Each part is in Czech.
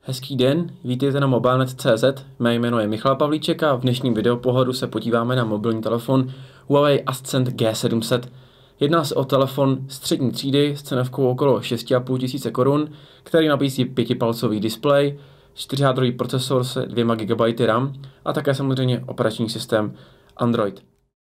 Hezký den, vítejte na mobilnet.cz, mé jméno je Michal Pavlíček a v dnešním videopohodu se podíváme na mobilní telefon Huawei Ascend G700. Jedná se o telefon střední třídy s cenovkou okolo 6,5 tisíce korun, který nabízí 5-palcový displej, 4-jádrový procesor se 2 GB RAM a také samozřejmě operační systém Android.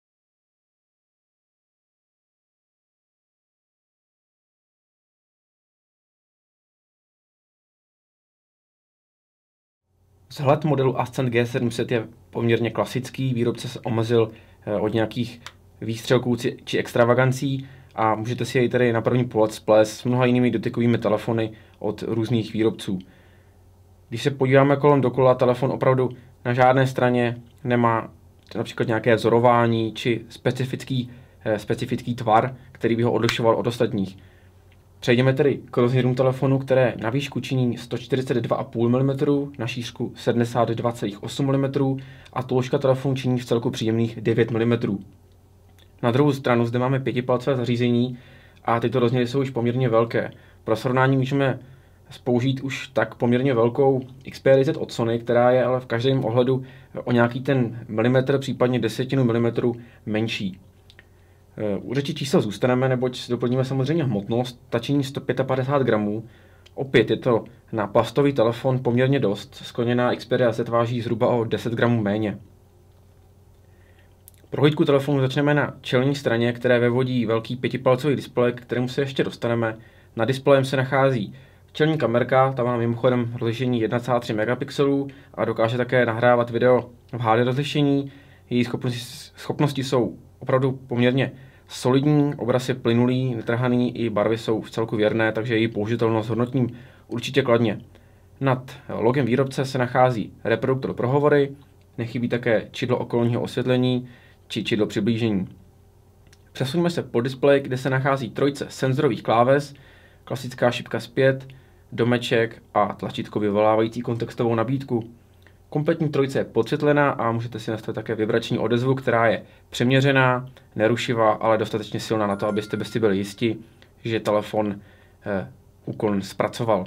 Vzhled modelu Ascend G700 je poměrně klasický, výrobce se omezil od nějakých výstřelků či extravagancí a můžete si jej tady na první pohled splést s mnoha jinými dotykovými telefony od různých výrobců. Když se podíváme kolem dokola, telefon opravdu na žádné straně nemá například nějaké vzorování či specifický tvar, který by ho odlišoval od ostatních. Přejdeme tedy k rozměrům telefonu, které na výšku činí 142,5 mm, na šířku 72,8 mm a tloušťka telefonu činí v celku příjemných 9 mm. Na druhou stranu zde máme 5-palcové zařízení a tyto rozměry jsou už poměrně velké. Pro srovnání můžeme použít už tak poměrně velkou XPRZ od Sony, která je ale v každém ohledu o nějaký ten milimetr, případně desetinu milimetru menší. U řeči čísel zůstaneme, neboť doplníme samozřejmě hmotnost, ta činí 155 gramů. Opět je to na plastový telefon poměrně dost, skloněná Xperia Z váží zhruba o 10 gramů méně. Prohlídku telefonu začneme na čelní straně, které vyvodí velký 5-palcový displej, k kterému se ještě dostaneme. Nad displejem se nachází čelní kamerka, ta má mimochodem rozlišení 1,3 megapixelů a dokáže také nahrávat video v HD rozlišení. Její schopnosti jsou opravdu poměrně solidní, obraz je plynulý, netrhaný, i barvy jsou v celku věrné, takže její použitelnost hodnotím určitě kladně. Nad logem výrobce se nachází reproduktor pro hovory, nechybí také čidlo okolního osvětlení či čidlo přiblížení. Přesuňme se pod displej, kde se nachází trojice senzorových kláves, klasická šipka zpět, domeček a tlačítko vyvolávající kontextovou nabídku. Kompletní trojice je podsvětlená a můžete si nastavit také vibrační odezvu, která je přeměřená, nerušivá, ale dostatečně silná na to, abyste si byli jisti, že telefon úkon zpracoval.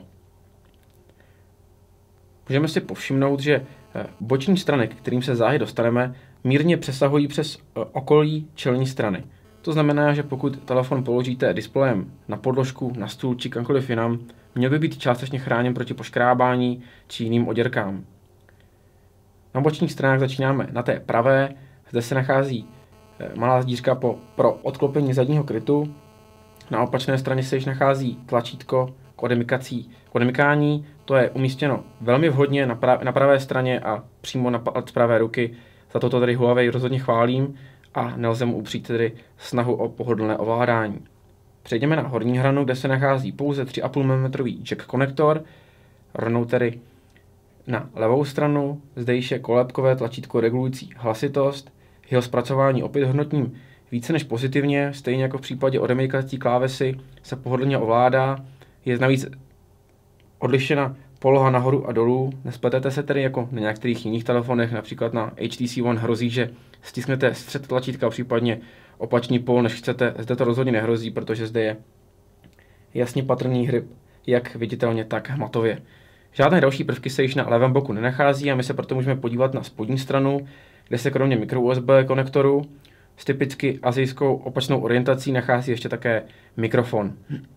Můžeme si povšimnout, že boční strany, k kterým se záhy dostaneme, mírně přesahují přes okolí čelní strany. To znamená, že pokud telefon položíte displejem na podložku, na stůl či kamkoliv jinam, měl by být částečně chráněn proti poškrábání či jiným oděrkám. Na bočních stranách začínáme na té pravé, zde se nachází malá zdířka pro odklopení zadního krytu. Na opačné straně se již nachází tlačítko k odemykání, to je umístěno velmi vhodně na pravé straně a přímo na palec pravé ruky. Za toto tedy Huawei rozhodně chválím a nelze mu upřít tedy snahu o pohodlné ovládání. Přejdeme na horní hranu, kde se nachází pouze 3,5 mm jack konektor, rovnou tedy na levou stranu, zde již je kolébkové tlačítko regulující hlasitost, jeho zpracování opět hodnotím více než pozitivně, stejně jako v případě odemykací klávesy se pohodlně ovládá, je navíc odlišena poloha nahoru a dolů, nespletete se tedy jako na některých jiných telefonech, například na HTC One hrozí, že stisknete střed tlačítka, případně opačný pól, než chcete, zde to rozhodně nehrozí, protože zde je jasně patrný hryb, jak viditelně, tak hmatově. Žádné další prvky se již na levém boku nenachází a my se proto můžeme podívat na spodní stranu, kde se kromě micro USB konektoru s typicky asijskou opačnou orientací nachází ještě také mikrofon.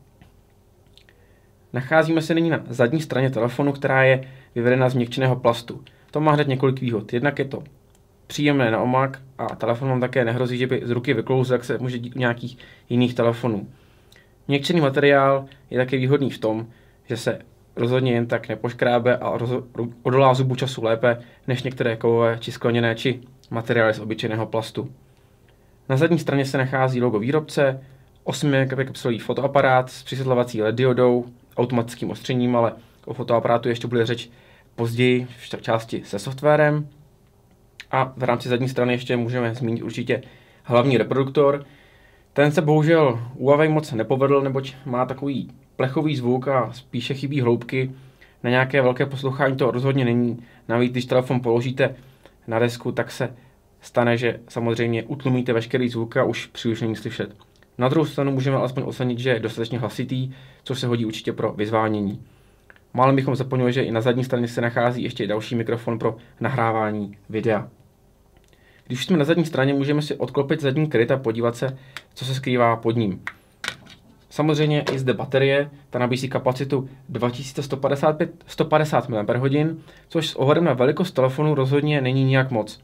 Nacházíme se nyní na zadní straně telefonu, která je vyvedena z měkčeného plastu. To má hned několik výhod. Jednak je to příjemné na omak a telefon vám také nehrozí, že by z ruky vyklouzl, jak se může dít u nějakých jiných telefonů. Měkčený materiál je také výhodný v tom, že se rozhodně jen tak nepoškrábe a odolá zubu času lépe než některé kovové či skleněné či materiály z obyčejného plastu. Na zadní straně se nachází logo výrobce, 8 megapixelový fotoaparát s přisvětlovací LED diodou, automatickým ostřením, ale o fotoaparátu ještě bude řeč později v části se softwarem. A v rámci zadní strany ještě můžeme zmínit určitě hlavní reproduktor. Ten se bohužel Huawei moc nepovedl, neboť má takový plechový zvuk a spíše chybí hloubky. Na nějaké velké poslouchání to rozhodně není. Navíc, když telefon položíte na desku, tak se stane, že samozřejmě utlumíte veškerý zvuk a už příliš není slyšet. Na druhou stranu můžeme alespoň ocenit, že je dostatečně hlasitý, což se hodí určitě pro vyzvánění. Málem bychom zapomněli, že i na zadní straně se nachází ještě další mikrofon pro nahrávání videa. Když jsme na zadní straně, můžeme si odklopit zadní kryt a podívat se, co se skrývá pod ním. Samozřejmě i zde baterie, ta nabízí kapacitu 2150 mAh, což s ohledem na velikost telefonu rozhodně není nijak moc.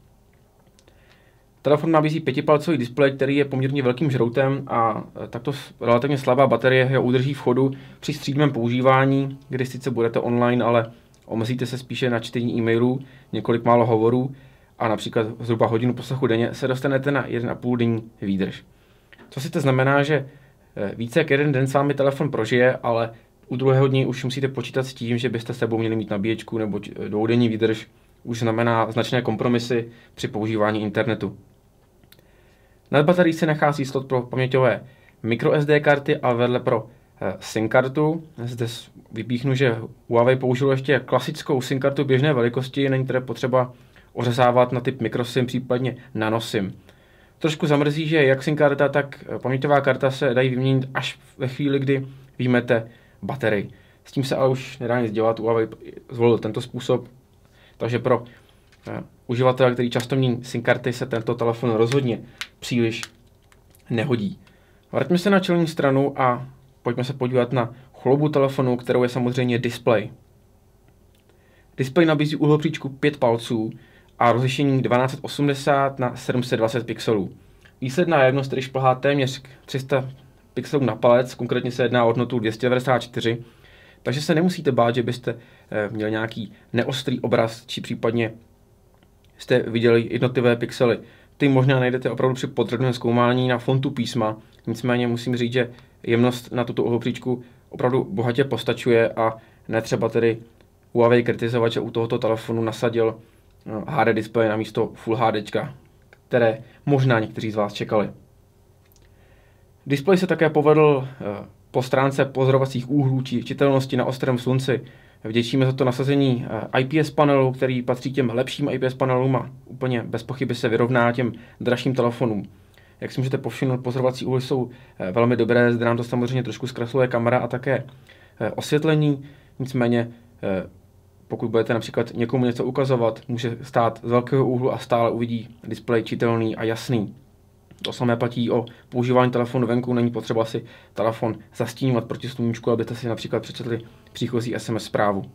Telefon nabízí 5palcový displej, který je poměrně velkým žroutem a takto relativně slabá baterie ho udrží v chodu při střídmém používání, kdy sice budete online, ale omezíte se spíše na čtení e-mailů, několik málo hovorů a například zhruba hodinu poslechu denně se dostanete na 1,5 denní výdrž. To sice znamená, že více jak jeden den s vámi telefon prožije, ale u druhého dní už musíte počítat s tím, že byste s sebou měli mít nabíječku nebo dvoudenní výdrž, už znamená značné kompromisy při používání internetu. Nad baterií se nachází slot pro paměťové microSD karty a vedle pro SIM kartu. Zde vypíchnu, že Huawei použilo ještě klasickou SIM kartu běžné velikosti, není tedy potřeba ořezávat na typ microSIM, případně nanoSIM. Trošku zamrzí, že jak SIM karta, tak paměťová karta se dají vyměnit až ve chvíli, kdy vyjmete baterii. S tím se ale už nedá nic dělat, Huawei zvolil tento způsob, takže pro uživatele, který často mění SIM karty, se tento telefon rozhodně příliš nehodí. Vraťme se na čelní stranu a pojďme se podívat na chloubu telefonu, kterou je samozřejmě displej. Displej nabízí úhlopříčku 5 palců a rozlišení 1280 na 720 pixelů. Výsledná jemnost tedy šplhá téměř 300 pixelů na palec, konkrétně se jedná o hodnotu 294, takže se nemusíte bát, že byste měl nějaký neostrý obraz, či případně jste viděli jednotlivé pixely. Ty možná najdete opravdu při podrobném zkoumání na fontu písma, nicméně musím říct, že jemnost na tuto úhlopříčku opravdu bohatě postačuje a netřeba tedy Huawei kritizovat, že u tohoto telefonu nasadil HD displej na místo Full HD, které možná někteří z vás čekali. Displej se také povedl po stránce pozorovacích úhlů či čitelnosti na ostrém slunci. Vděčíme za to nasazení IPS panelu, který patří těm lepším IPS panelům a úplně bez pochyby se vyrovná těm dražším telefonům. Jak si můžete povšimnout, pozorovací úhly jsou velmi dobré, zde nám to samozřejmě trošku zkresluje kamera a také osvětlení, nicméně pokud budete například někomu něco ukazovat, může stát z velkého úhlu a stále uvidí displej čitelný a jasný. To samé platí o používání telefonu venku, není potřeba si telefon zastíňovat proti sluníčku, abyste si například přečetli příchozí SMS zprávu.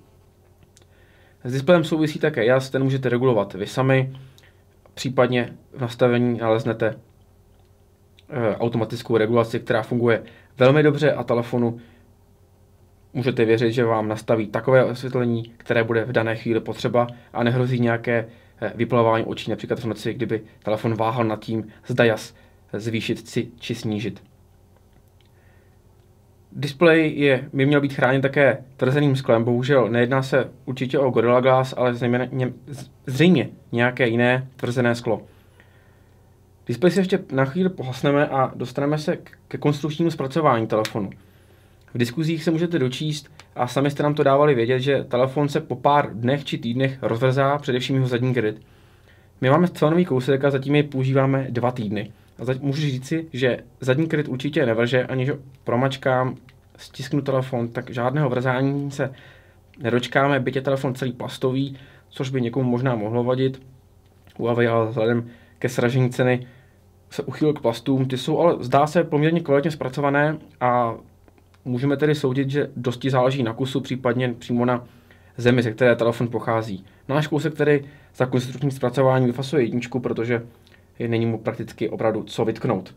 S displejem souvisí také jas, ten můžete regulovat vy sami, případně v nastavení naleznete automatickou regulaci, která funguje velmi dobře a telefonu můžete věřit, že vám nastaví takové osvětlení, které bude v dané chvíli potřeba a nehrozí nějaké vyplavování očí, například v noci, kdyby telefon váhal nad tím, zda jas zvýšit či snížit. Displej by měl být chráněn také tvrzeným sklem, bohužel nejedná se určitě o Gorilla Glass, ale zřejmě nějaké jiné tvrzené sklo. Displej si ještě na chvíli pohasneme a dostaneme se ke konstrukčnímu zpracování telefonu. V diskuzích se můžete dočíst a sami jste nám to dávali vědět, že telefon se po pár dnech či týdnech rozvrzá, především jeho zadní kryt. My máme zcela nový kousek a zatím jej používáme 2 týdny. A můžu říci, že zadní kryt určitě nevrže, ani že promačkám, stisknu telefon, tak žádného vrzání se nedočkáme, byť je telefon celý plastový, což by někomu možná mohlo vadit. Huawei ale vzhledem ke sražení ceny se uchýlil k plastům, ty jsou ale zdá se poměrně kvalitně zpracované a můžeme tedy soudit, že dosti záleží na kusu, případně přímo na zemi, ze které telefon pochází. Náš kousek tedy za konstrukční zpracování vyfasuje 1, protože není mu prakticky opravdu co vytknout.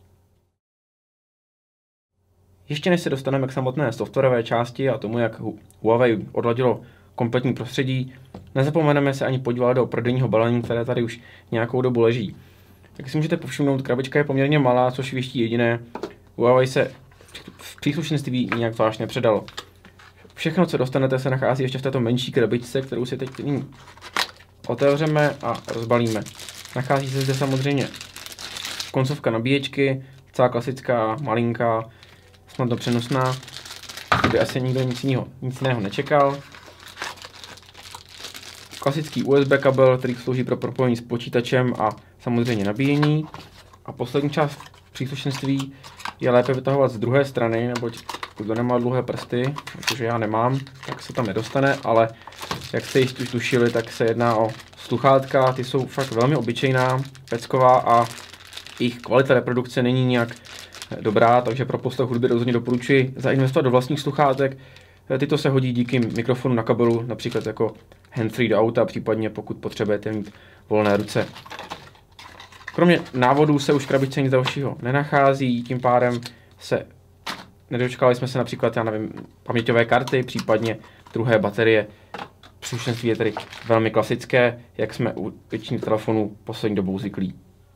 Ještě než se dostaneme k samotné softwarové části a tomu, jak Huawei odladilo kompletní prostředí, nezapomeneme se ani podívat do prodejního balení, které tady už nějakou dobu leží. Jak si můžete povšimnout, krabička je poměrně malá, což věští jediné. Huawei se v příslušenství nějak zvlášť nepředalo. Všechno, co dostanete, se nachází ještě v této menší krabičce, kterou si teď otevřeme a rozbalíme. Nachází se zde samozřejmě koncovka nabíječky, celá klasická, malinká, snadno přenosná, kdyby asi nikdo nic jiného nečekal. Klasický USB kabel, který slouží pro propojení s počítačem a samozřejmě nabíjení. A poslední část příslušenství je lépe vytahovat z druhé strany, neboť Kdo nemá dlouhé prsty, protože já nemám, tak se tam nedostane, ale jak jste již tušili, tak se jedná o sluchátka, ty jsou fakt velmi obyčejná, pecková a jejich kvalita reprodukce není nějak dobrá, takže pro poslech hudby rozhodně doporučuji zainvestovat do vlastních sluchátek. Tyto se hodí díky mikrofonu na kabelu, například jako handsfree do auta, případně pokud potřebujete mít volné ruce. Kromě návodů se už v krabičce nic dalšího nenachází, tím pádem nedočkali jsme se například, paměťové karty, případně druhé baterie. Příslušenství je tedy velmi klasické, jak jsme u většiny telefonů poslední dobou zvyklí.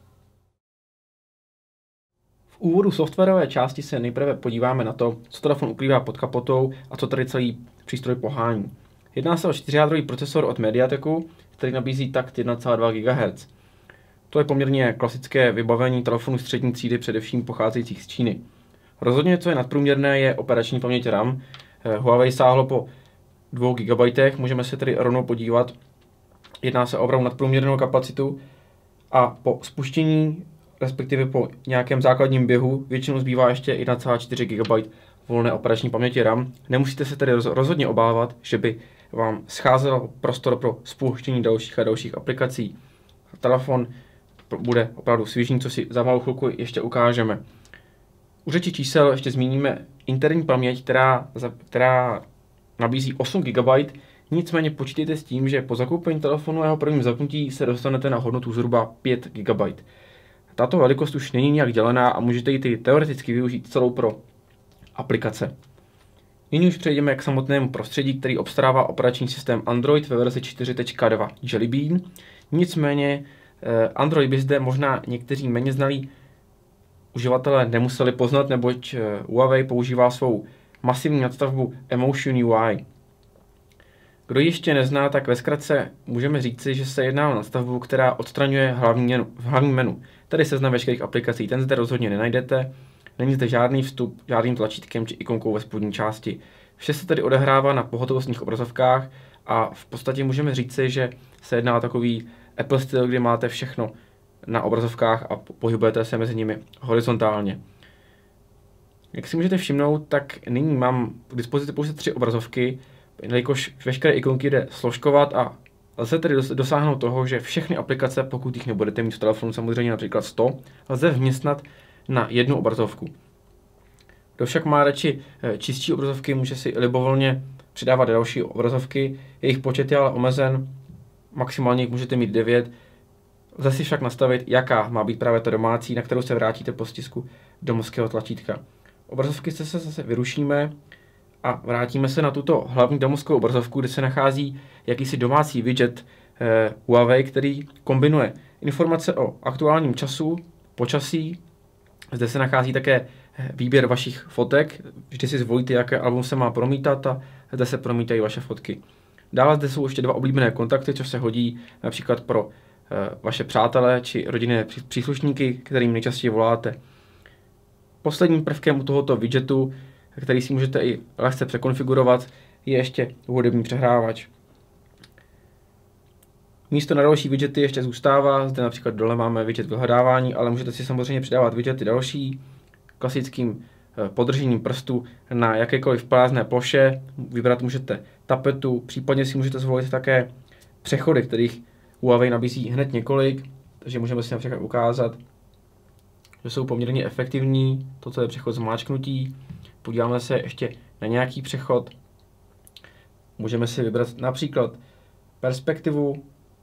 V úvodu softwarové části se nejprve podíváme na to, co telefon ukrývá pod kapotou a co tady celý přístroj pohání. Jedná se o 4jádrový procesor od Mediateku, který nabízí takt 1,2 GHz. To je poměrně klasické vybavení telefonů střední třídy, především pocházejících z Číny. Rozhodně, co je nadprůměrné, je operační paměť RAM. Huawei sáhlo po 2 GB, můžeme se tedy rovnou podívat. Jedná se o opravdu nadprůměrnou kapacitu a po spuštění, respektive po nějakém základním běhu, většinou zbývá ještě 1,4 GB volné operační paměti RAM. Nemusíte se tedy rozhodně obávat, že by vám scházel prostor pro spuštění dalších a dalších aplikací. Telefon bude opravdu svěžný, co si za malou chvilku ještě ukážeme. U řeči čísel ještě zmíníme interní paměť, která nabízí 8 GB, nicméně počítejte s tím, že po zakoupení telefonu a jeho prvním zapnutí se dostanete na hodnotu zhruba 5 GB. Tato velikost už není nějak dělená a můžete ji teoreticky využít celou pro aplikace. Nyní už přejdeme k samotnému prostředí, který obstarává operační systém Android ve verzi 4.2 Jelly Bean. Nicméně Android by zde možná někteří méně znalí uživatelé nemuseli poznat, neboť Huawei používá svou masivní nadstavbu Emotion UI. Kdo ji ještě nezná, tak ve zkratce můžeme říci, že se jedná o nadstavbu, která odstraňuje hlavní menu, tedy seznam veškerých aplikací. Ten zde rozhodně nenajdete, není zde žádný vstup, žádným tlačítkem či ikonkou ve spodní části. Vše se tedy odehrává na pohotovostních obrazovkách a v podstatě můžeme říci, že se jedná o takový Apple styl, kdy máte všechno na obrazovkách a pohybujete se mezi nimi horizontálně. Jak si můžete všimnout, tak nyní mám k dispozici pouze 3 obrazovky, jelikož veškeré ikonky jde složkovat a lze tedy dosáhnout toho, že všechny aplikace, pokud jich nebudete mít v telefonu, samozřejmě například 100, lze vměstnat na jednu obrazovku. Kdo však má radši čistší obrazovky, může si libovolně přidávat další obrazovky, jejich počet je ale omezen, maximálně jich můžete mít 9. Lze si však nastavit, jaká má být právě ta domácí, na kterou se vrátíte po stisku domovského tlačítka. Obrazovky se zase vyrušíme a vrátíme se na tuto hlavní domovskou obrazovku, kde se nachází jakýsi domácí widget Huawei, který kombinuje informace o aktuálním času, počasí. Zde se nachází také výběr vašich fotek. Vždy si zvolíte, jaké album se má promítat a zde se promítají vaše fotky. Dále zde jsou ještě 2 oblíbené kontakty, což se hodí například pro vaše přátelé či rodinné příslušníky, kterým nejčastěji voláte. Posledním prvkem u tohoto widgetu, který si můžete i lehce překonfigurovat, je ještě hudební přehrávač. Místo na další widgety ještě zůstává, zde například dole máme widget vyhledávání, ale můžete si samozřejmě přidávat widgety další, klasickým podržením prstu na jakékoliv prázdné ploše, vybrat můžete tapetu, případně si můžete zvolit také přechody, kterých Huawei nabízí hned několik, takže můžeme si například ukázat, že jsou poměrně efektivní. Toto je přechod zmáčknutí. Podíváme se ještě na nějaký přechod. Můžeme si vybrat například perspektivu.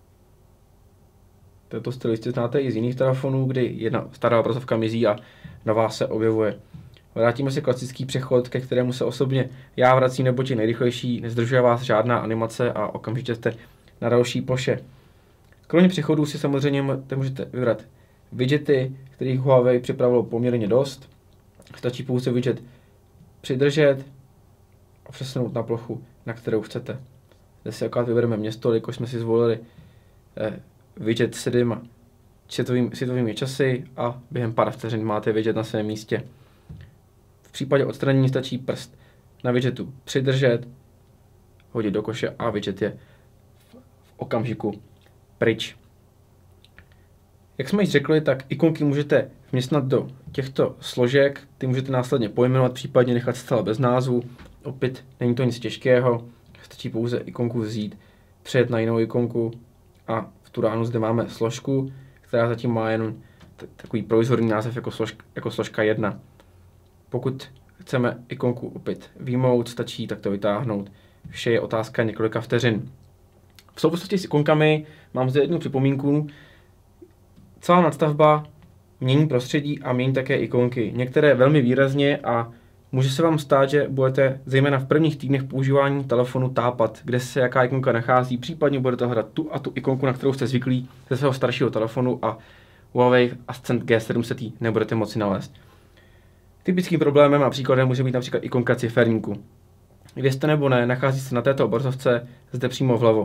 Tento styl jistě znáte i z jiných telefonů, kdy jedna stará obrazovka mizí a nová se objevuje. Vrátíme si klasický přechod, ke kterému se osobně já vracím, neboť je nejrychlejší, nezdržuje vás žádná animace a okamžitě jste na další ploše. Kromě přechodů si samozřejmě můžete vybrat widgety, kterých Huawei připravilo poměrně dost. Stačí pouze widget přidržet a přesunout na plochu, na kterou chcete. Zde si akorát vybereme město, jakož jsme si zvolili widget s 7 světovými časy a během pár vteřin máte widget na svém místě. V případě odstranění stačí prst na widgetu přidržet, hodit do koše a widget je v okamžiku pryč. Jak jsme již řekli, tak ikonky můžete vměstnat do těchto složek, ty můžete následně pojmenovat, případně nechat zcela bez názvu. Opět není to nic těžkého, stačí pouze ikonku vzít, přejet na jinou ikonku a v tu ránu zde máme složku, která zatím má jen takový provizorní název jako složka 1. Pokud chceme ikonku opět vyjmout, stačí takto vytáhnout. Vše je otázka několika vteřin. V souvislosti s ikonkami mám zde jednu připomínku. Celá nadstavba mění prostředí a mění také ikonky. Některé velmi výrazně a může se vám stát, že budete zejména v prvních týdnech používání telefonu tápat, kde se jaká ikonka nachází, případně budete hledat tu a tu ikonku, na kterou jste zvyklí ze svého staršího telefonu a Huawei Ascend G700 nebudete moci nalézt. Typickým problémem a příkladem může být například ikonka ciferníku. Věřte nebo ne, nachází se na této obrazovce zde přímo vlevo.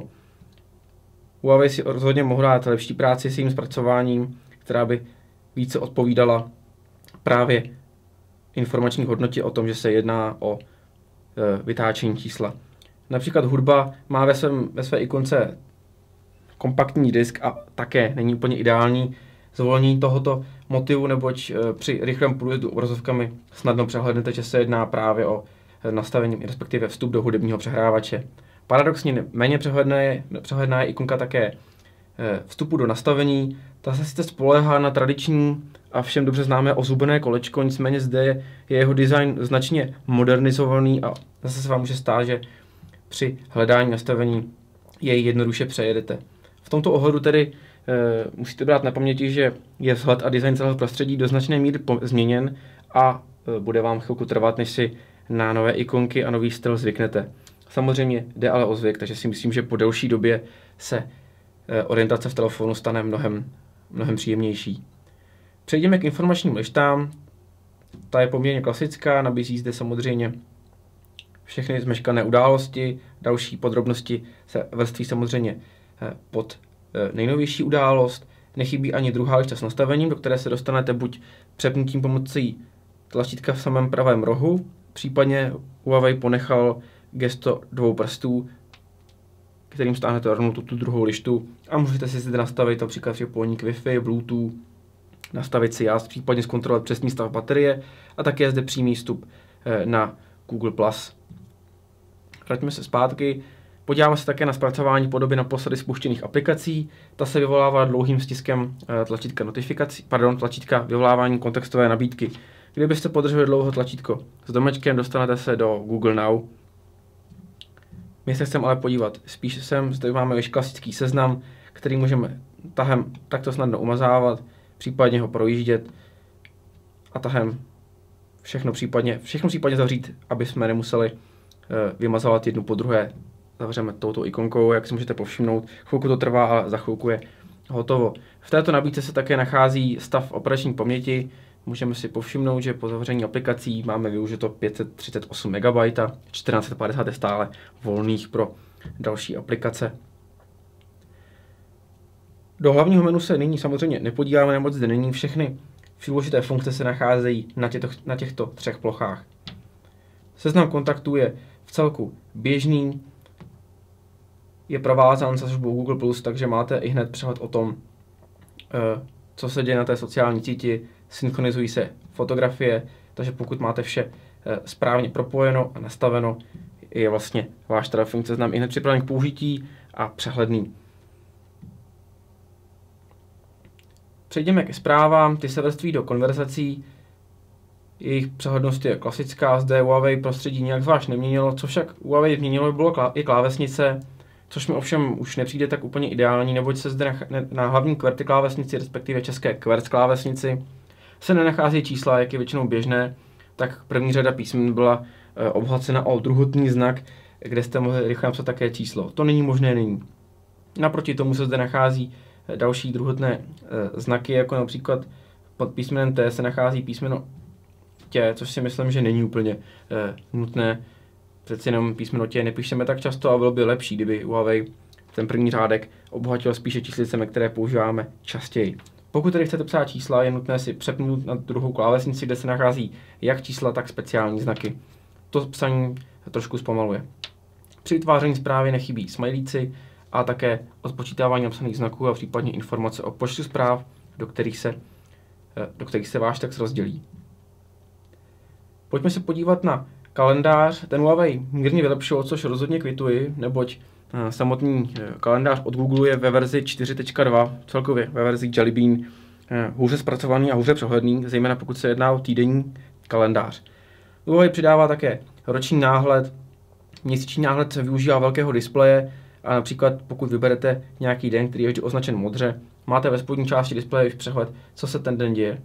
Huawei si rozhodně mohl dát lepší práci s jejím zpracováním, která by více odpovídala právě informační hodnotě o tom, že se jedná o vytáčení čísla. Například hudba má ve své ikonce kompaktní disk a také není úplně ideální zvolení tohoto motivu, neboť při rychlém průjezdu obrazovkami snadno přehlédnete, že se jedná právě o nastavení, respektive vstup do hudebního přehrávače. Paradoxně méně přehledná je ikonka také vstupu do nastavení. Ta se sice spoléhá na tradiční a všem dobře známé ozubené kolečko, nicméně zde je jeho design značně modernizovaný a zase se vám může stát, že při hledání nastavení jej jednoduše přejedete. V tomto ohledu tedy musíte brát na paměti, že je vzhled a design celého prostředí do značné míry změněn a bude vám chvilku trvat, než si na nové ikonky a nový styl zvyknete. Samozřejmě jde ale o zvyk, takže si myslím, že po delší době se orientace v telefonu stane mnohem příjemnější. Přejdeme k informačním lištám. Ta je poměrně klasická, nabízí zde samozřejmě všechny zmeškané události, další podrobnosti se vrství samozřejmě pod nejnovější událost. Nechybí ani druhá lišta s nastavením, do které se dostanete buď přepnutím pomocí tlačítka v samém pravém rohu, případně Huawei ponechal gesto dvou prstů, kterým stáhnete rovnou tu druhou lištu a můžete si zde nastavit například připojení k Wi-Fi, Bluetooth, nastavit si jas, případně zkontrolovat přesný stav baterie a také je zde přímý vstup na Google+. Vraťme se zpátky. Podíváme se také na zpracování podoby naposledy spuštěných aplikací. Ta se vyvolává dlouhým stiskem tlačítka vyvolávání kontextové nabídky. Kdybyste podrželi dlouho tlačítko s domečkem, dostanete se do Google Now. My se chceme ale podívat spíš sem, zde máme již klasický seznam, který můžeme tahem takto snadno umazávat, případně ho projíždět a tahem všechno případně zavřít, aby jsme nemuseli vymazovat jednu po druhé. Zavřeme touto ikonkou, jak si můžete povšimnout. Chvilku to trvá, ale za chvilku je hotovo. V této nabídce se také nachází stav operační paměti. Můžeme si povšimnout, že po zavření aplikací máme využito 538 MB a 1450 je stále volných pro další aplikace. Do hlavního menu se nyní samozřejmě nepodíváme, neboť zde není. Všechny důležité funkce se nacházejí na těchto třech plochách. Seznam kontaktů je v celku běžný, je provázán se službou Google+, takže máte i hned přehled o tom, co se děje na té sociální síti, synchronizují se fotografie, takže pokud máte vše správně propojeno a nastaveno, je vlastně váš telefonní seznam i hned připraven k použití a přehledný. Přejdeme ke zprávám, ty se vrství do konverzací, jejich přehlednost je klasická, zde Huawei prostředí nějak zvlášť neměnilo, co však Huawei změnilo je klávesnice, což mi ovšem už nepřijde tak úplně ideální, neboť se zde na hlavní QWERTY klávesnici, respektive české QWERTZ klávesnici, se nenachází čísla, jak je většinou běžné, tak první řada písmen byla obohacena o druhotný znak, kde jste mohli rychle napsat také číslo. To není možné nyní. Naproti tomu se zde nachází další druhotné znaky, jako například pod písmenem T se nachází písmeno T, což si myslím, že není úplně nutné. Přeci jenom písmeno T nepíšeme tak často a bylo by lepší, kdyby Huawei ten první řádek obohatil spíše číslicemi, které používáme častěji. Pokud tedy chcete psát čísla, je nutné si přepnout na druhou klávesnici, kde se nachází jak čísla, tak speciální znaky. To psaní trošku zpomaluje. Při vytváření zprávy nechybí smajlíci a také odpočítávání napsaných znaků a případně informace o počtu zpráv, do kterých se do kterých se váš text rozdělí. Pojďme se podívat na kalendář. Ten Huawei mírně vylepšil, což rozhodně kvituji, neboť samotný kalendář od Google je ve verzi 4.2, celkově ve verzi Jelly Bean, hůře zpracovaný a hůře přehledný, zejména pokud se jedná o týdenní kalendář. Huawei přidává také roční náhled, měsíční náhled se využívá velkého displeje a například pokud vyberete nějaký den, který je vždy označen modře, máte ve spodní části displeje už přehled, co se ten den děje.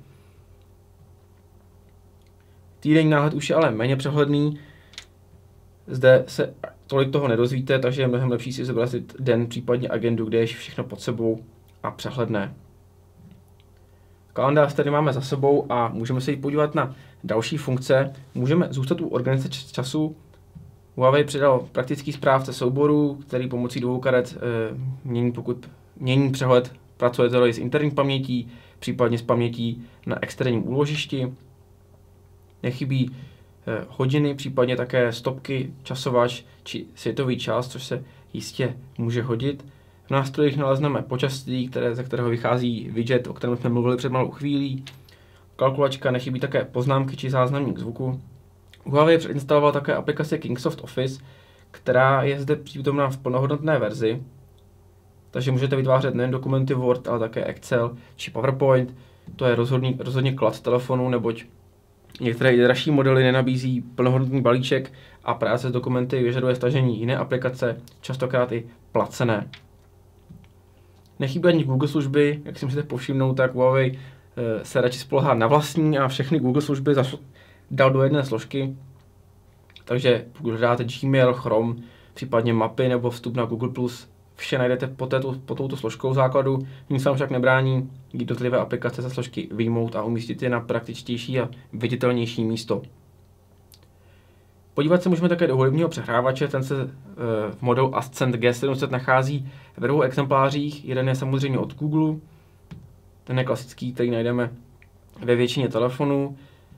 Týdenní náhled už je ale méně přehledný, zde se tolik toho nedozvíte, takže je mnohem lepší si zobrazit den, případně agendu, kde je všechno pod sebou a přehledné. Kalendář tady máme za sebou a můžeme se jít podívat na další funkce. Můžeme zůstat u organizace času. Huawei přidal praktický správce souboru, který pomocí dvou karet mění přehled, pracuje s interní pamětí, případně s pamětí na externím úložišti. Nechybí hodiny, případně také stopky, časovač či světový čas, což se jistě může hodit. V nástrojích nalezneme počasí, ze kterého vychází widget, o kterém jsme mluvili před malou chvílí. Kalkulačka, nechybí také poznámky či záznamník zvuku. Huawei předinstaloval také aplikaci Kingsoft Office, která je zde přítomná v plnohodnotné verzi. Takže můžete vytvářet nejen dokumenty Word, ale také Excel či PowerPoint. To je rozhodně klad telefonu, neboť některé dražší modely nenabízí plnohodnotný balíček a práce s dokumenty vyžaduje stažení jiné aplikace, častokrát i placené. Nechybí ani Google služby, jak si můžete povšimnout, tak Huawei se radši spolehá na vlastní a všechny Google služby dal do jedné složky. Takže pokud hledáte Gmail, Chrome, případně mapy nebo vstup na Google+, vše najdete pod touto složkou základu, nic vám však nebrání jednotlivé aplikace ze složky vyjmout a umístit je na praktičtější a viditelnější místo. Podívat se můžeme také do hudebního přehrávače, ten se v modelu Ascent G700 nachází ve dvou exemplářích, jeden je samozřejmě od Google, ten je klasický, který najdeme ve většině telefonů.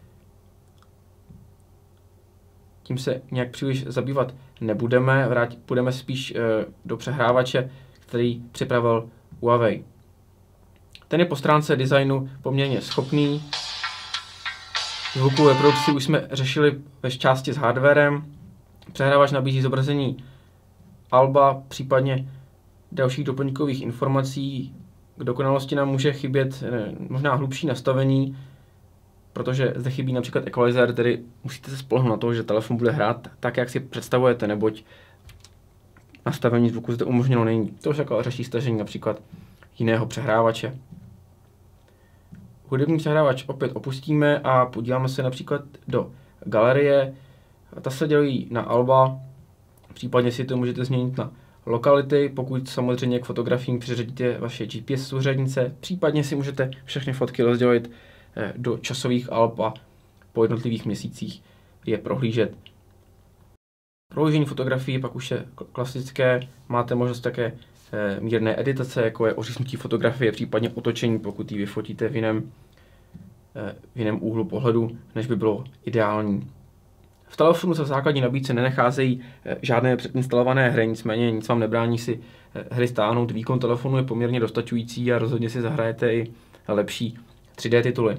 Tím se nějak příliš zabývat nebudeme, půjdeme spíš do přehrávače, který připravil Huawei. Ten je po stránce designu poměrně schopný. Zvukovou reprodukci už jsme řešili ve části s hardwarem. Přehrávač nabízí zobrazení alba, případně dalších doplňkových informací. K dokonalosti nám může chybět možná hlubší nastavení, protože zde chybí například equalizer, tedy musíte se spolehnout na to, že telefon bude hrát tak, jak si představujete, neboť nastavení zvuku zde umožněno není. To však ale řeší stažení například jiného přehrávače. Hudební přehrávač opět opustíme a podíváme se například do galerie. Ta se dělí na alba, případně si to můžete změnit na lokality, pokud samozřejmě k fotografiím přiřadíte vaše GPS souřadnice, případně si můžete všechny fotky rozdělit do časových alb a po jednotlivých měsících je prohlížet. Prohlížení fotografií pak už je klasické, máte možnost také mírné editace, jako je oříznutí fotografie, případně otočení, pokud ji vyfotíte v jiném úhlu pohledu, než by bylo ideální. V telefonu se v základní nabídce nenacházejí žádné předinstalované hry, nicméně nic vám nebrání si hry stáhnout. Výkon telefonu je poměrně dostačující a rozhodně si zahrajete i lepší 3D tituly.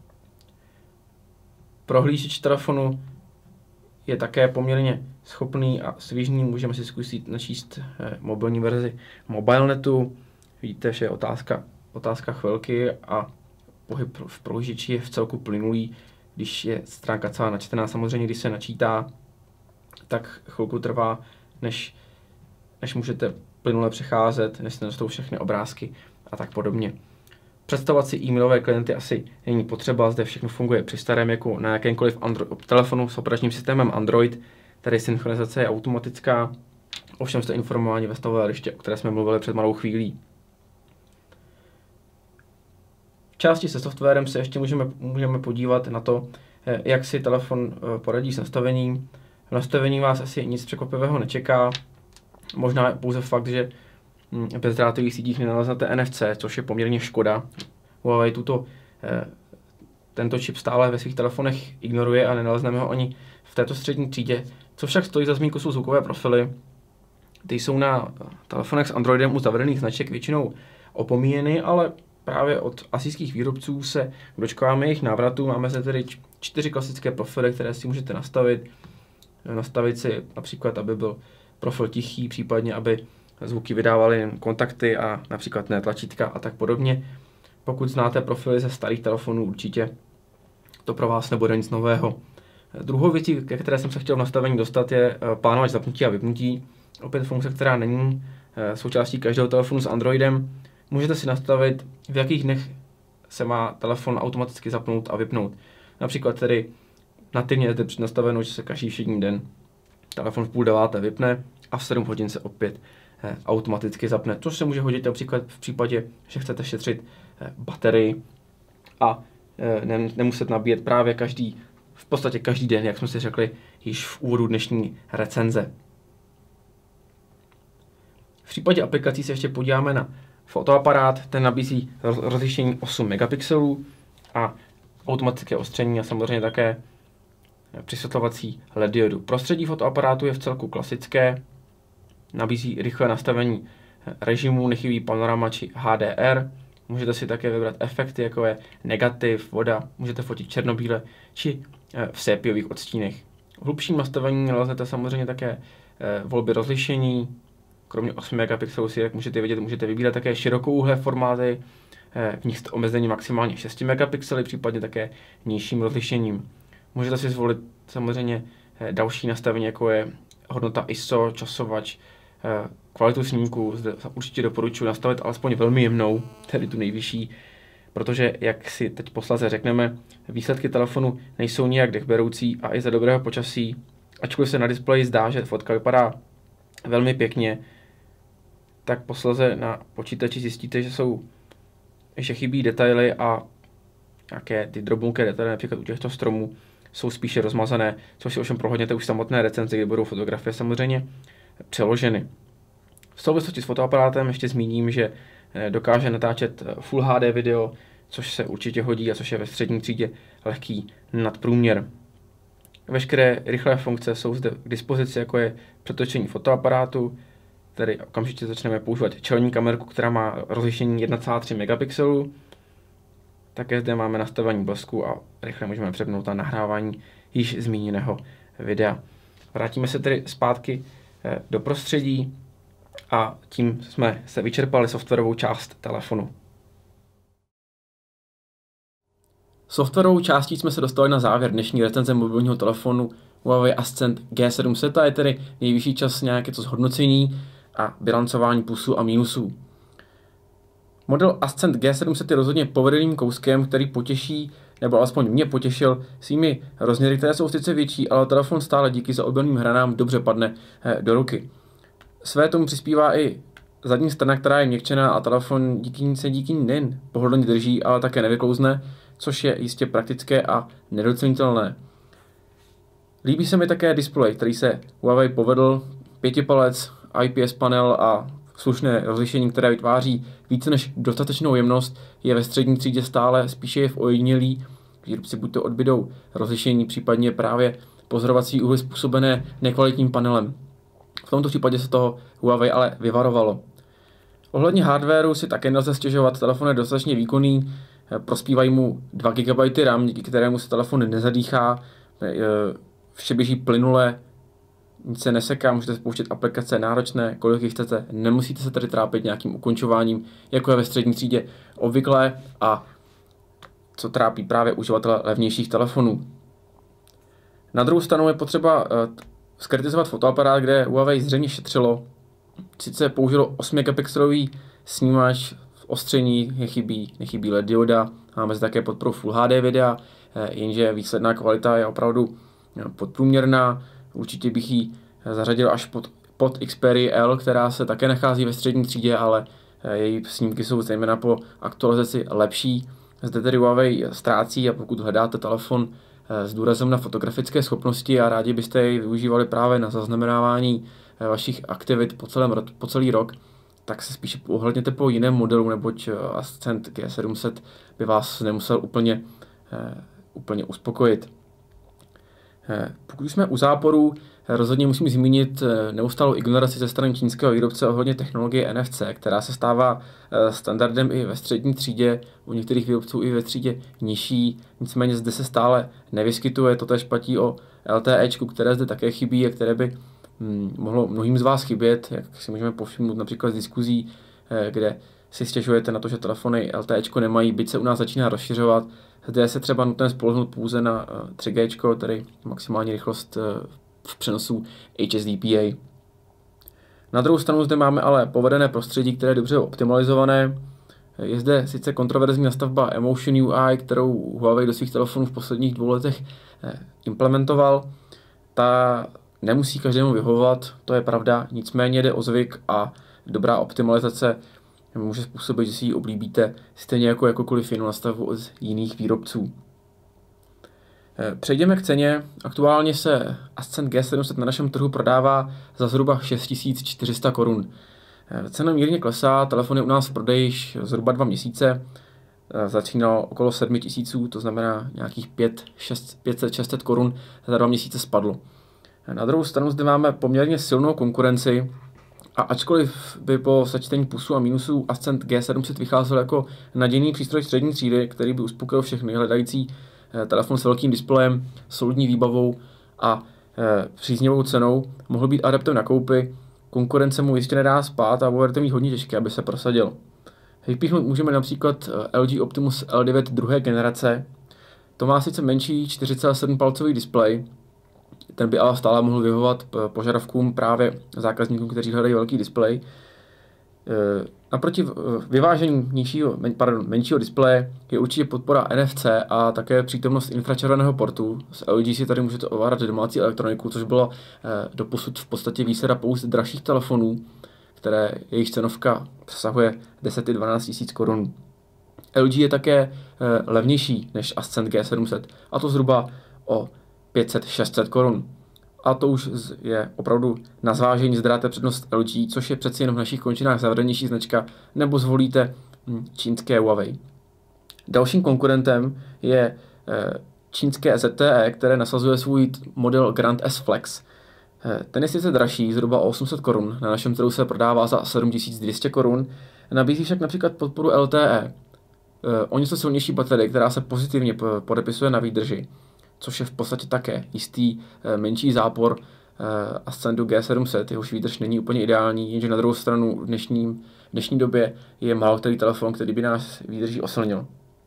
Prohlížeč telefonu je také poměrně schopný a svižný, můžeme si zkusit načíst mobilní verzi mobilenetu. Vidíte, že je otázka chvilky a pohyb v prohlížeči je v celku plynulý, když je stránka celá načtená. Samozřejmě, když se načítá, tak chvilku trvá, než můžete plynule přecházet, než se dostanou všechny obrázky a tak podobně. Představovat si e-mailové klienty asi není potřeba, zde všechno funguje při starém jako na jakémkoliv telefonu s operačním systémem Android, tady synchronizace je automatická, ovšem jste informováni ve stavové liště, o které jsme mluvili před malou chvílí. V části se softwarem se ještě můžeme podívat na to, jak si telefon poradí s nastavením. V nastavení vás asi nic překvapivého nečeká, možná pouze fakt, že v bezdrátových sítích nenaleznete NFC, což je poměrně škoda. Huawei tento čip stále ve svých telefonech ignoruje a nenalezneme ho ani v této střední třídě. Co však stojí za zmínku, jsou zvukové profily. Ty jsou na telefonech s Androidem u zavedených značek většinou opomíjeny, ale právě od asijských výrobců se dočkáme jejich návratu. Máme zde tedy 4 klasické profily, které si můžete nastavit. Nastavit si například, aby byl profil tichý, případně aby zvuky vydávaly jen kontakty a například ne tlačítka a tak podobně. Pokud znáte profily ze starých telefonů, určitě to pro vás nebude nic nového. Druhou věcí, ke které jsem se chtěl v nastavení dostat, je plánovač zapnutí a vypnutí. Opět funkce, která není součástí každého telefonu s Androidem. Můžete si nastavit, v jakých dnech se má telefon automaticky zapnout a vypnout. Například tedy nativně je zde nastaveno, že se každý všední den telefon v 8:30 vypne a v 7 hodin se opět automaticky zapne. Což se může hodit například v případě, že chcete šetřit baterii a nemuset nabíjet právě v podstatě každý den, jak jsme si řekli již v úvodu dnešní recenze. V případě aplikací se ještě podíváme na fotoaparát, ten nabízí rozlišení 8 megapixelů a automatické ostření a samozřejmě také přisvětlovací LED diodu. Prostředí fotoaparátu je vcelku klasické, nabízí rychlé nastavení režimu, nechybí panorama či HDR. Můžete si také vybrat efekty, jako je negativ, voda, můžete fotit černobíle či v sépiových odstínech. V hlubším nastavení naleznete samozřejmě také volby rozlišení. Kromě 8 megapixelů si, jak můžete vidět, můžete vybírat také širokouhlé formáty, v nich jste omezení maximálně 6 megapixely, případně také nižším rozlišením. Můžete si zvolit samozřejmě další nastavení, jako je hodnota ISO, časovač, kvalitu snímku. Zde určitě doporučuji nastavit alespoň velmi jemnou, tedy tu nejvyšší, protože, jak si teď posléze řekneme, výsledky telefonu nejsou nijak dechberoucí a i za dobrého počasí, ačkoliv se na displeji zdá, že fotka vypadá velmi pěkně, tak posléze na počítači zjistíte, že chybí detaily a nějaké ty drobnouké detaily, například u těchto stromů, jsou spíše rozmazané, což si ovšem prohodněte už samotné recenze, kde budou fotografie samozřejmě přeloženy. V souvislosti s fotoaparátem ještě zmíním, že dokáže natáčet Full HD video, což se určitě hodí a což je ve střední třídě lehký nadprůměr. Veškeré rychlé funkce jsou zde k dispozici, jako je přetočení fotoaparátu, tedy okamžitě začneme používat čelní kamerku, která má rozlišení 1,3 megapixelů. Také zde máme nastavení blesku a rychle můžeme přepnout na nahrávání již zmíněného videa. Vrátíme se tedy zpátky do prostředí a tím jsme se vyčerpali softwarovou část telefonu. Softwarovou částí jsme se dostali na závěr dnešní recenze mobilního telefonu Huawei Ascend G700 a je tedy nejvyšší čas nějaké to zhodnocení a bilancování plusů a mínusů. Model Ascend G700 je rozhodně povedeným kouskem, který potěší, nebo alespoň mě potěšil svými rozměry, které jsou sice větší, ale telefon stále díky zaobilným hranám dobře padne do ruky. Své tomu přispívá i zadní strana, která je měkčená a telefon díky ní nejen pohodlně drží, ale také nevyklouzne, což je jistě praktické a nedocenitelné. Líbí se mi také displej, který se Huawei povedl, 5palec, IPS panel a slušné rozlišení, které vytváří více než dostatečnou jemnost, je ve střední třídě stále spíše je v ojedinělý. Výrobci buď to odbydou rozlišení, případně právě pozorovací úhly způsobené nekvalitním panelem. V tomto případě se toho Huawei ale vyvarovalo. Ohledně hardwareu si také nelze stěžovat, telefon je dostatečně výkonný, prospívají mu 2 GB RAM, díky kterému se telefon nezadýchá, vše běží plynule, nic se neseká, můžete spouštět aplikace náročné, kolik jich chcete, nemusíte se tady trápit nějakým ukončováním, jako je ve střední třídě obvyklé a co trápí právě uživatele levnějších telefonů. Na druhou stranu je potřeba skritizovat fotoaparát, kde Huawei zřejmě šetřilo. Sice použilo 8 megapixelový snímač, v ostření nechybí LED dioda, máme zde také podporu Full HD videa, jenže výsledná kvalita je opravdu podprůměrná. Určitě bych ji zařadil až pod Xperia L, která se také nachází ve střední třídě, ale její snímky jsou zejména po aktualizaci lepší. Zde tedy Huawei ztrácí a pokud hledáte telefon s důrazem na fotografické schopnosti a rádi byste jej využívali právě na zaznamenávání vašich aktivit po celý rok, tak se spíše ohledněte po jiném modelu, neboť Ascend G700 by vás nemusel úplně uspokojit. Pokud jsme u záporů, Rozhodně musím zmínit neustálou ignoraci ze strany čínského výrobce ohledně technologie NFC, která se stává standardem i ve střední třídě, u některých výrobců i ve třídě nižší. Nicméně zde se stále nevyskytuje, to též platí o LTEčku, které zde také chybí a které by mohlo mnohým z vás chybět, jak si můžeme povšimnout například z diskuzí, kde si stěžujete na to, že telefony LTEčko nemají, byť se u nás začíná rozšiřovat. Zde se třeba nutné spolehnout pouze na 3G, tedy maximální rychlost v přenosu HSDPA. Na druhou stranu zde máme ale povedené prostředí, které je dobře optimalizované. Je zde sice kontroverzní nastavba Emotion UI, kterou Huawei do svých telefonů v posledních 2 letech implementoval. Ta nemusí každému vyhovovat, to je pravda, nicméně jde o zvyk a dobrá optimalizace může způsobit, že si ji oblíbíte stejně jako jakoukoliv jinou nastavbu od jiných výrobců. Přejdeme k ceně. Aktuálně se Ascend G700 na našem trhu prodává za zhruba 6400 korun. Cena mírně klesá, telefon je u nás v prodeji již zhruba 2 měsíce. Začínal okolo 7000, to znamená nějakých 500-600 korun za 2 měsíce spadlo. Na druhou stranu zde máme poměrně silnou konkurenci a ačkoliv by po sečtení plusů a minusů Ascend G700 vycházel jako nadějný přístroj střední třídy, který by uspokojil všechny hledající telefon s velkým displejem, solidní výbavou a příznivou cenou, mohl být adeptem na koupy, konkurence mu jistě nedá spát a bude to mít hodně těžké, aby se prosadil. Vypíchnout můžeme například LG Optimus L9 druhé generace. To má sice menší 4,7 palcový displej, ten by ale stále mohl vyhovovat požadavkům právě zákazníkům, kteří hledají velký displej. Naproti vyvážení menšího displeje je určitě podpora NFC a také přítomnost infračerveného portu. S LG si tady můžete ovládat domácí elektroniku, což byla doposud v podstatě výsada pouze dražších telefonů, které jejich cenovka přesahuje 10-12 tisíc korun. LG je také levnější než Ascend G700, a to zhruba o 500-600 korun. A to už je opravdu na zvážení, zda dáte přednost LG, což je přeci jen v našich končinách zavedenější značka, nebo zvolíte čínské Huawei. Dalším konkurentem je čínské ZTE, které nasazuje svůj model Grand S Flex. Ten je sice dražší, zhruba o 800 korun, na našem trhu se prodává za 7200 korun, nabízí však například podporu LTE. O něco silnější baterie, která se pozitivně podepisuje na výdrži, což je v podstatě také jistý menší zápor Ascendu G700, jehož výdrž není úplně ideální, jenže na druhou stranu v dnešní době je málo který telefon, který by nás výdrží oslnil.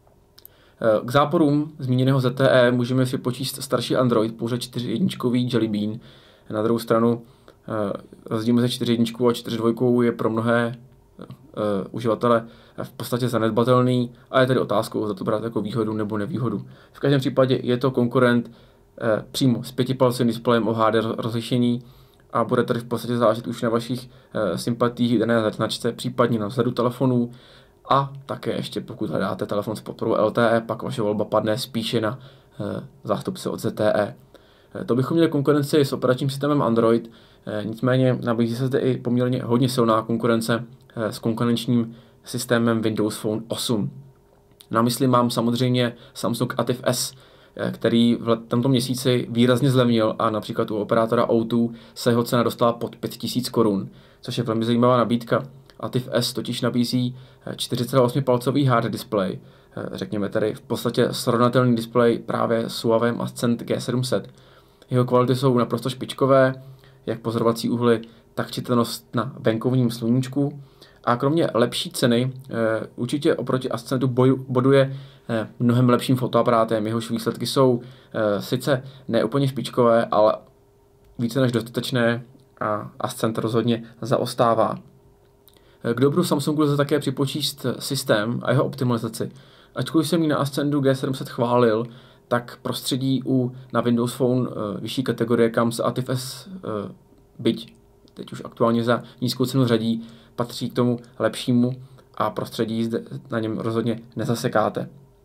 K záporům zmíněného ZTE můžeme si počíst starší Android, pouze 4.1 Jelly Bean. Na druhou stranu rozdíl mezi 4.1 a 4.2 je pro mnohé uživatele v podstatě zanedbatelný a je tedy otázkou, zda to brát jako výhodu nebo nevýhodu. V každém případě je to konkurent přímo s 5-palcovým displejem o HD rozlišení a bude tady v podstatě záležet už na vašich sympatiích dané značce, případně na vzhledu telefonů a také ještě pokud hledáte telefon s podporou LTE, pak vaše volba padne spíše na zástupce od ZTE. To bychom měli konkurenci s operačním systémem Android, nicméně nabízí se zde i poměrně hodně silná konkurence s konkurenčním systémem Windows Phone 8. Na mysli mám samozřejmě Samsung Ativ S, který v tomto měsíci výrazně zlevnil a například u operátora O2 se jeho cena dostala pod 5000 korun, což je velmi zajímavá nabídka. Ativ S totiž nabízí 4,8 palcový HD displej, řekněme tedy v podstatě srovnatelný displej právě s Huawei Ascend G700. Jeho kvality jsou naprosto špičkové, jak pozorovací úhly, tak čitelnost na venkovním sluníčku. A kromě lepší ceny určitě oproti Ascendu boduje mnohem lepším fotoaparátem. Jehož výsledky jsou sice ne úplně špičkové, ale více než dostatečné a Ascend rozhodně zaostává. K dobru Samsungu lze také připočíst systém a jeho optimalizaci. Ačkoliv jsem ji na Ascendu G700 chválil, tak prostředí na Windows Phone vyšší kategorie, kam se Ativ S byť teď už aktuálně za nízkou cenu řadí, patří k tomu lepšímu a prostředí zde na něm rozhodně nezasekáte.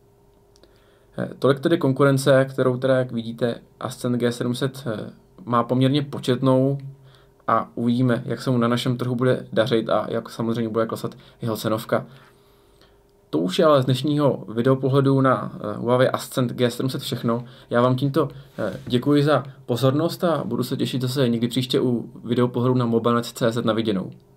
Tolik tedy konkurence, kterou teda, jak vidíte, Ascend G700 má poměrně početnou a uvidíme, jak se mu na našem trhu bude dařit a jak samozřejmě bude klesat jeho cenovka. To už je ale z dnešního videopohledu na Huawei Ascend G700 všechno. Já vám tímto děkuji za pozornost a budu se těšit zase někdy příště u videopohledu na mobilnet.cz. Na viděnou.